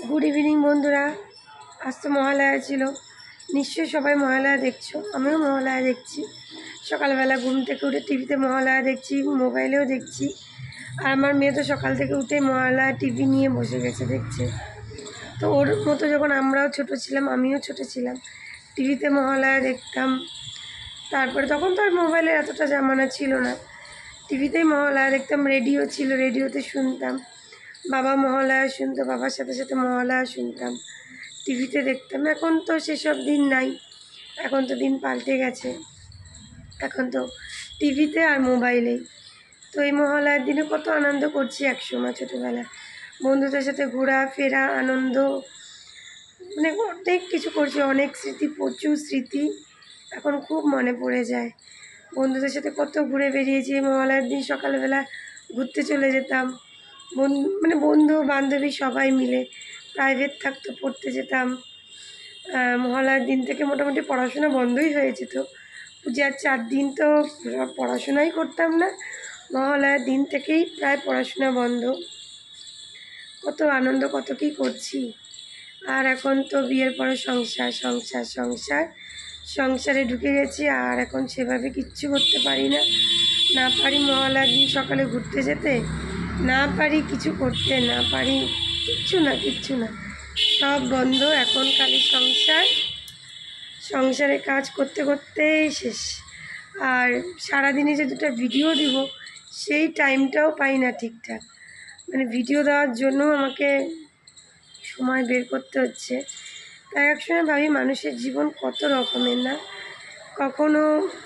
Good evening বন্ধুরা। আজ তো মহালয়া ছিল, নিশ্চয়ই সবাই মহালয়া দেখছো, আমিও মহালয়া দেখছি। সকালবেলা ঘুম থেকে উঠে টিভিতে মহালয়া দেখছি, মোবাইলেও দেখছি। আর আমার মেয়ে তো সকাল থেকে উঠে মহালয়া টিভি নিয়ে বসে গেছে দেখছে। তো ওর মতো যখন আমরাও ছোট ছিলাম, আমিও ছোট ছিলাম, টিভিতে মহালয়া দেখতাম। তারপরে তখন তো আর মোবাইলের এতটা জামানা ছিল না, টিভিতেই মহালয়া দেখতাম। রেডিও ছিল, রেডিওতে শুনতাম। বাবা মহালয়া শুনতো, বাবার সাথে সাথে মহালয়া শুনতাম, টিভিতে দেখতাম। এখন তো সেসব দিন নাই, এখন তো দিন পাল্টে গেছে, এখন তো টিভিতে আর মোবাইলেই। তো এই মহালয়ার দিনে কত আনন্দ করছি একসময় ছোটোবেলায়, বন্ধুদের সাথে ঘোরা ফেরা আনন্দ, মানে অনেক কিছু করছি, অনেক স্মৃতি, প্রচুর স্মৃতি এখন খুব মনে পড়ে যায়। বন্ধুদের সাথে কত ঘুরে বেরিয়েছি। মহালয়ার দিন সকালবেলা ঘুরতে চলে যেতাম, বন্ধু বান্ধবী সবাই মিলে। প্রাইভেট থাকতো, পড়তে যেতাম। মহালয়ার দিন থেকে মোটামুটি পড়াশোনা বন্ধই হয়ে যেত। পূজার 4 দিন তো পড়াশোনাই করতাম না, মহালয়ার দিন থেকেই প্রায় পড়াশোনা বন্ধ। কত আনন্দ, কত কী করছি। আর এখন তো বিয়ের পরে সংসার সংসার সংসার, সংসারে ঢুকে গেছি। আর এখন সেভাবে কিচ্ছু করতে পারি না, না পারি মহালয়ার দিন সকালে ঘুরতে যেতে, না পারি কিছু করতে, না পারি কিচ্ছু না, কিচ্ছু না, সব বন্ধ। এখন খালি সংসার, সংসারে কাজ করতে করতেই শেষ। আর সারাদিনে যে 2টা ভিডিও দিব, সেই টাইমটাও পাই না ঠিকঠাক। ভিডিও দেওয়ার জন্য আমাকে সময় বের করতে হচ্ছে। তাই একসময় ভাবি মানুষের জীবন কত রকমের না। কখনো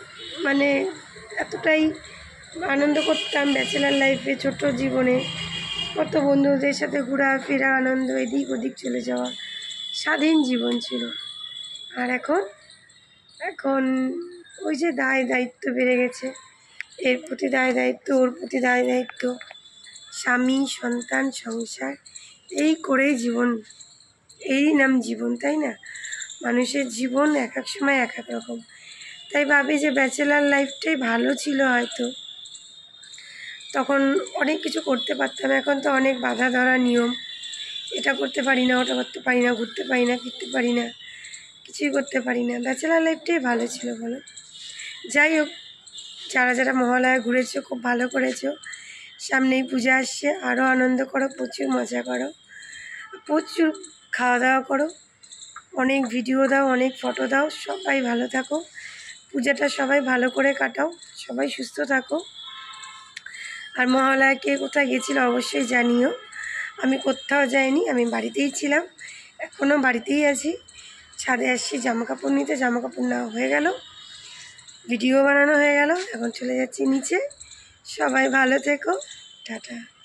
এতটাই আনন্দ করতাম ব্যাচেলার লাইফে, ছোট জীবনে কত বন্ধুদের সাথে ঘোরাফেরা, আনন্দ, এদিক ওদিক চলে যাওয়া, স্বাধীন জীবন ছিল। আর এখন ওই যে দায়িত্ব বেড়ে গেছে, এর প্রতি দায়িত্ব, ওর প্রতি দায়িত্ব, স্বামী সন্তান সংসার, এই করেই জীবন, এই নাম জীবন, তাই না? মানুষের জীবন এক এক সময় এক এক রকম। তাই ভাবি যে ব্যাচেলার লাইফটাই ভালো ছিল হয়তো, তখন অনেক কিছু করতে পারতাম। এখন তো অনেক বাধা ধরা নিয়ম, এটা করতে পারি না, ওটা করতে পারি না, ঘুরতে পারি না, ফিরতে পারি না, কিছুই করতে পারি না। ব্যাচেলার লাইফটাই ভালো ছিল বলো। যাই হোক, যারা যারা মহালয়া ঘুরেছো খুব ভালো করেছো। সামনেই পূজা আসছে, আরও আনন্দ করো, প্রচুর মজা করো, প্রচুর খাওয়া দাওয়া করো, অনেক ভিডিও দাও, অনেক ফটো দাও। সবাই ভালো থাকো, পূজাটা সবাই ভালো করে কাটাও, সবাই সুস্থ থাকো। আর মহালয়া কে কোথায় গেছিলো অবশ্যই জানিও। আমি কোথাও যাইনি, আমি বাড়িতেই ছিলাম, এখনও বাড়িতেই আছি। ছাদে আসছি জামা কাপড় নিতে, জামা কাপড় নেওয়া হয়ে গেল, ভিডিও বানানো হয়ে গেল, এখন চলে যাচ্ছি নিচে। সবাই ভালো থেকো, টাটা।